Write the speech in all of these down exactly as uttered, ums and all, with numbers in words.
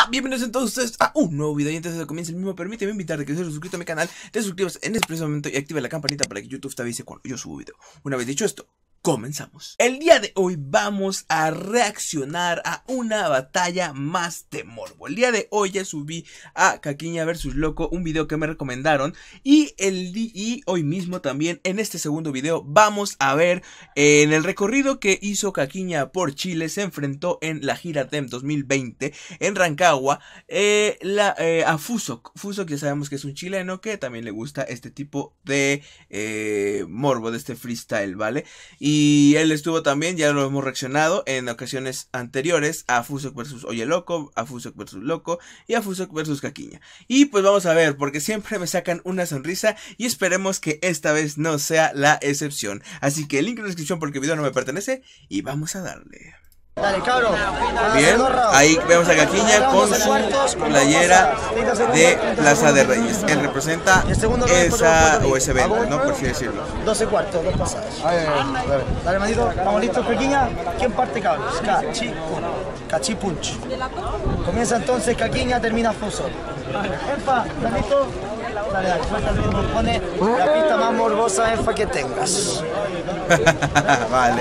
Hola, bienvenidos a todos ustedes a un nuevo video. Y antes de que comience el mismo, permíteme invitarte a que seas suscrito a mi canal, te suscribas en este preciso momento y activa la campanita para que YouTube te avise cuando yo subo video. Una vez dicho esto, comenzamos. El día de hoy vamos a reaccionar a una batalla más de morbo. El día de hoy ya subí a Caquiña versus Loco, un video que me recomendaron. Y, el y hoy mismo también en este segundo video vamos a ver eh, en el recorrido que hizo Caquiña por Chile. Se enfrentó en la gira T E M dos mil veinte en Rancagua eh, la, eh, a Fusok. Fusok ya sabemos que es un chileno que también le gusta este tipo de eh, morbo, de este freestyle, ¿vale? Y Y él estuvo también, ya lo hemos reaccionado en ocasiones anteriores, a Fusok versus Oye Loco, a Fusok versus Loco y a Fusok versus Caquiña. Y pues vamos a ver, porque siempre me sacan una sonrisa y esperemos que esta vez no sea la excepción. Así que el link en la descripción porque el video no me pertenece y vamos a darle. Dale, cabro. Bien, ahí vemos a Caquiña con su playera de Plaza de Reyes. Él representa esa o ese evento, ¿no? Por así decirlo. doce cuartos, dos pasadas. Dale, manito. ¿Estamos listos, Caquiña? ¿Quién parte, cabros? Cachi, Cachi Punch. Comienza entonces Caquiña, termina Fusok. Enfa, ¿estás listo? Dale, dale, suelta el ritmo. Pone la pista más morbosa, Enfa, que tengas. Vale.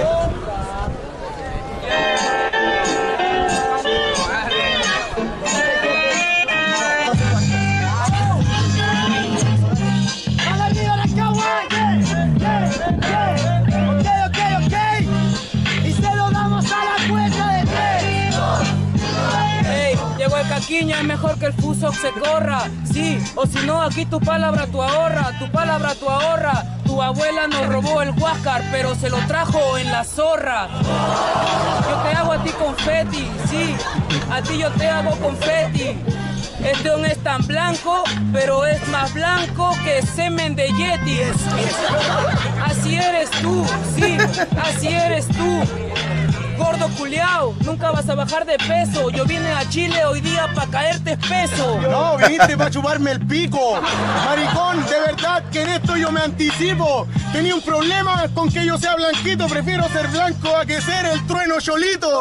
Caquiña es mejor que el Fusok se corra, sí, o si no aquí tu palabra tu ahorra, tu palabra tu ahorra. Tu abuela nos robó el Huáscar, pero se lo trajo en la zorra. Yo te hago a ti confeti, sí, a ti yo te hago confeti. Este no es tan blanco, pero es más blanco que semen de Yeti. Así eres tú, sí, así eres tú. Gordo culiao, nunca vas a bajar de peso. Yo vine a Chile hoy día pa' caerte espeso. No, viniste pa' chuparme el pico. Maricón, de verdad que en esto yo me anticipo. Tenía un problema con que yo sea blanquito. Prefiero ser blanco a que ser el trueno cholito.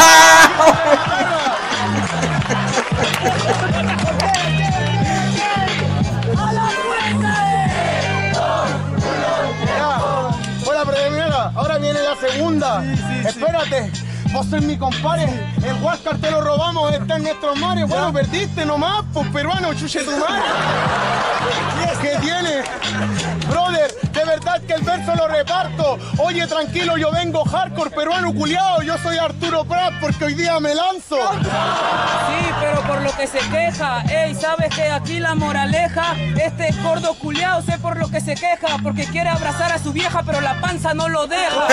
Hola, primera, ahora viene la segunda. Sí, sí, espérate, sí. Vos sos mi compadre, el Huáscar te lo robamos, está en nuestros mares. Bueno, perdiste nomás, pues peruano, chuche tu madre. ¿Qué tiene? Brother, de verdad que el verso lo reparto. Oye, tranquilo, yo vengo hardcore, peruano culiao. Yo soy Arturo Prat porque hoy día me lanzo. Sí, pero por lo que se queja. Ey, ¿sabes que aquí la moraleja? Este gordo culiao, sé por lo que se queja. Porque quiere abrazar a su vieja, pero la panza no lo deja.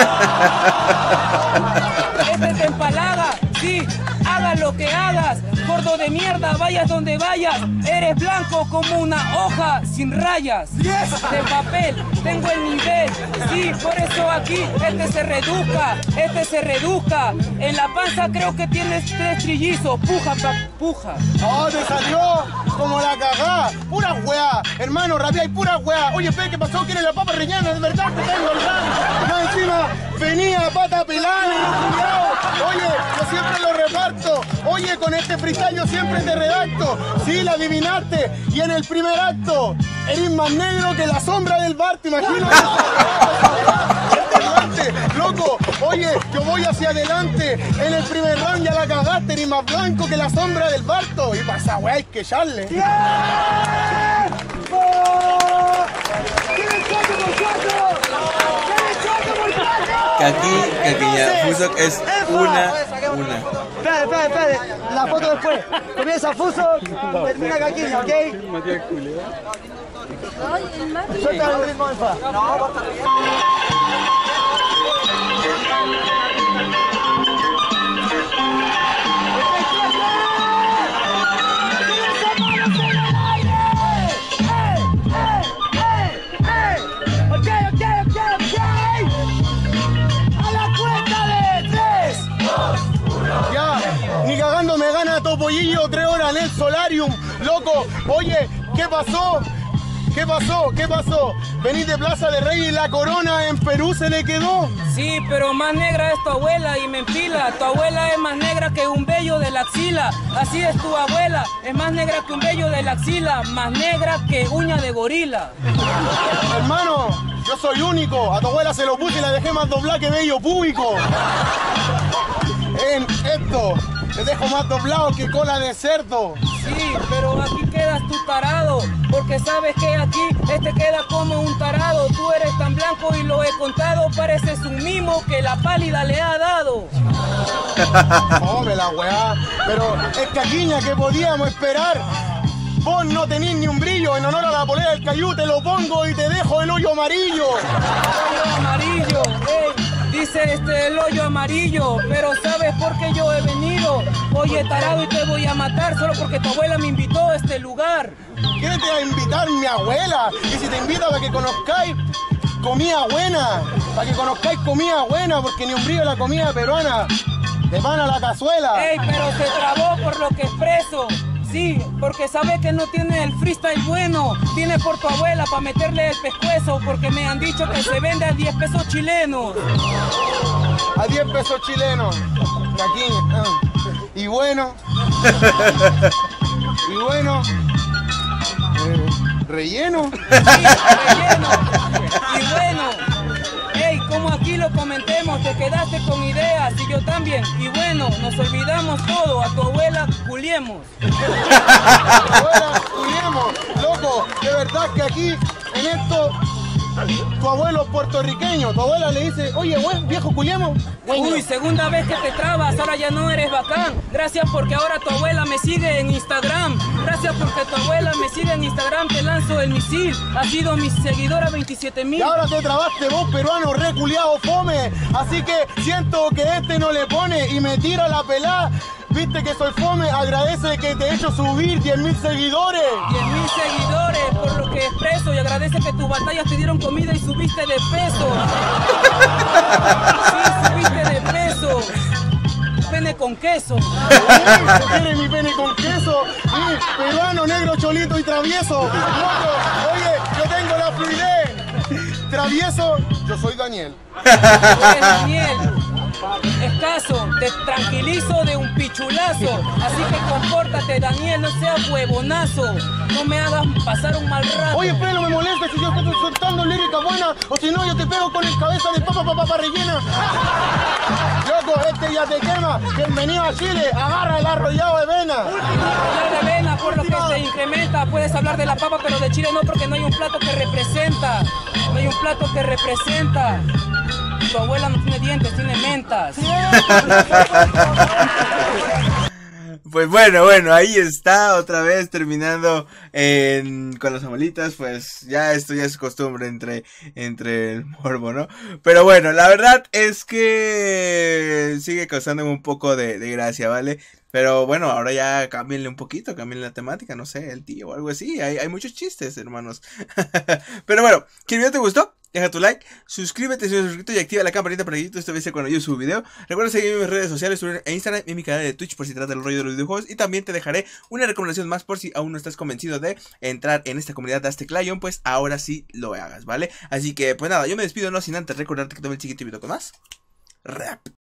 Este te empalaga, sí, hagas lo que hagas. Gordo de mierda, vayas donde vayas. Eres blanco como una hoja sin rayas. De papel, tengo el nivel. Sí, por eso aquí este se reduzca, este se reduzca. En la panza creo que tienes tres trillizos. Puja, pa, puja. Oh, te salió como la cagá. Pura weá, hermano, rabia y pura weá. Oye, pe, ¿qué pasó? ¿Quieres la papa rellena? De verdad que tengo el gran. No, encima venía pata pelada. Oye, yo siempre lo reparto. Oye, con este freestyle yo siempre te redacto. Sí, la adivinaste. Y en el primer acto, eres más negro que la sombra del bar. ¿Te imaginas? Loco, oye, yo voy hacia adelante. En el primer round ya la cagaste. Eres más blanco que la sombra del Barto. Y pasa, wey, hay que echarle. ¡Yeah! ¡Oh! Caqui, Caquiña, Fusok es una, una. Espera, espera, espera. La foto después. Comienza Fusok, termina Caquiña, ¿ok? Suelta el ritmo, Enfa. No, va a estar bien. Me gana Topollillo tres horas en el solarium. Loco, oye, ¿qué pasó? ¿Qué pasó? ¿Qué pasó? Venís de Plaza de Rey y la corona en Perú se le quedó. Sí, pero más negra es tu abuela y me empila. Tu abuela es más negra que un vello de la axila. Así es tu abuela, es más negra que un vello de la axila. Más negra que uña de gorila. Hermano, yo soy único. A tu abuela se lo puse y la dejé más doblada que vello púbico. En esto, te dejo más doblado que cola de cerdo. Sí, pero aquí quedas tú tarado, porque sabes que aquí este queda como un tarado. Tú eres tan blanco y lo he contado, pareces un mimo que la pálida le ha dado. Hombre, la weá. Pero es caquiña que podíamos esperar. Vos no tenés ni un brillo, en honor a la polera del Cayú te lo pongo y te dejo el hoyo amarillo. El hoyo amarillo, ey. Dice este el hoyo amarillo, pero ¿sabes por qué yo he venido? Oye, tarado, y te voy a matar solo porque tu abuela me invitó a este lugar. ¿Qué te va a invitar mi abuela? Y si te invita para que conozcáis comida buena, para que conozcáis comida buena, porque ni un brillo la comida peruana, te van a la cazuela. Ey, pero se trabó por lo que expreso. Sí, porque sabe que no tiene el freestyle bueno. Viene por tu abuela para meterle el pescuezo, porque me han dicho que se vende a diez pesos chilenos. A diez pesos chilenos. Aquí. Uh. Y bueno. y bueno. Eh, relleno. Sí, relleno. Y bueno. Ey, como aquí lo comentemos, te quedaste con ideas y yo también. Y bueno, nos olvidamos todo, a tu abuela culiemos. A tu abuela culiemos. Loco, de verdad que aquí, en esto, tu abuelo es puertorriqueño. Tu abuela le dice, oye, güey, viejo culiemos. Uy, segunda vez que te trabas, ahora ya no eres bacán. Gracias porque ahora tu abuela me sigue en Instagram. Gracias porque tu abuela me sigue en Instagram, te lanzo el misil. Ha sido mi seguidora veintisiete mil. Y ahora te trabaste vos, peruano, reculeado fome. Así que siento que este no le pone y me tira la pelá. Viste que soy fome, agradece que te he hecho subir diez mil seguidores. diez mil seguidores por lo que expreso y agradece que tus batallas te dieron comida y subiste de peso. Sí, subiste de peso. Pene con queso. Uy, ¿quiere mi pene con queso? Sí, peruano, negro, cholito y travieso. Loco, oye, yo tengo la fluidez. Travieso, yo soy Daniel. Tú eres Daniel. Escaso, te tranquilizo de un pichulazo. Así que compórtate, Daniel, no seas huevonazo. No me hagas pasar un mal rato. Oye, pero me molesta si yo estoy soltando lírica buena. O si no, yo te pego con el cabeza de papa, papa, papa rellena. Loco, este ya te quema. Bienvenido a Chile, agarra el arrollado de vena. Hablar de vena por lo que se incrementa. Puedes hablar de la papa, pero de Chile no, porque no hay un plato que representa. No hay un plato que representa. Tu abuela no tiene dientes, tiene mentas. Pues bueno, bueno, ahí está otra vez terminando en, con las abuelitas. Pues ya esto ya es costumbre entre, entre el morbo, ¿no? Pero bueno, la verdad es que sigue causándome un poco de, de gracia, ¿vale? Pero bueno, ahora ya cámbienle un poquito, cámbienle la temática, no sé, el tío o algo así. Hay, hay muchos chistes, hermanos. Pero bueno, ¿que el video te gustó? Deja tu like, suscríbete si no estás suscrito y activa la campanita para que YouTube te avise cuando yo subo video. Recuerda seguirme en mis redes sociales, Twitter e Instagram y en mi canal de Twitch por si trata del rollo de los videojuegos. Y también te dejaré una recomendación más por si aún no estás convencido de entrar en esta comunidad de Aztec Lion, pues ahora sí lo hagas, ¿vale? Así que pues nada, yo me despido no sin antes recordarte que tomé el siguiente video con más rap.